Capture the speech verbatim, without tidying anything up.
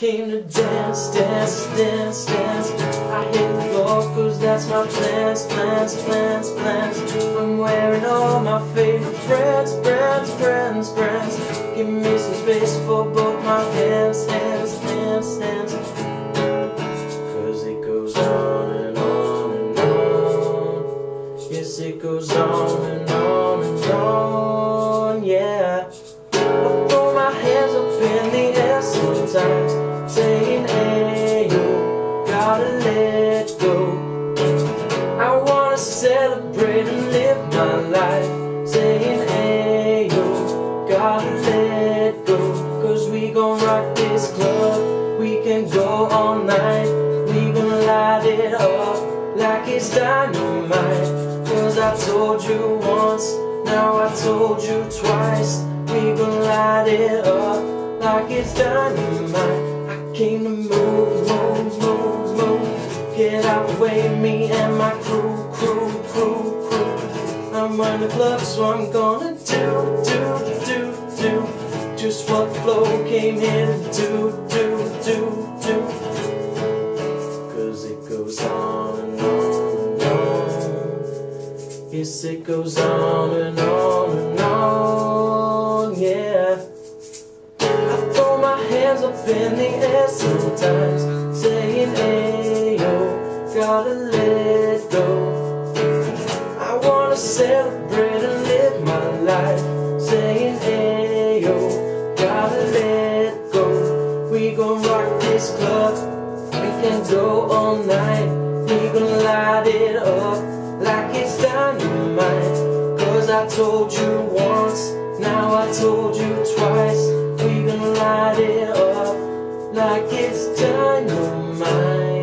came to dance, dance, dance, dance. I hit the floor cause that's my plans, plans, plans, plans. I'm wearing all my favorite friends, friends, friends, friends. Give me some space for both my hands, hands, hands, hands. Cause it goes on and on and on. Yes, it goes on and on and on, yeah. I throw my hands up in the air sometimes, saying, hey, you gotta let go. I wanna celebrate and live my life, saying, hey, you gotta let go. Cause we gon' rock this club, we can go all night. We gon' light it up like it's dynamite. Cause I told you once, now I told you twice. We gon' light it up like it's dynamite. I came to move, move, move, move. Get out the way, me and my crew, crew, crew, crew. I'm running the club, so I'm gonna do, do, do, do just what the flow came here to do, do, do, do. Cause it goes on and on and on. Yes, it goes on and on and on, yeah. I throw my hands up in the air sometimes, saying, hey, yo, gotta let go. I wanna celebrate and live my life, saying, hey, yo, gotta let go. We gon' rock this club, we can go all night. We gon' light it up like it's dynamite. Cause I told you once, now I told you twice. We gon' light it up like it's dynamite.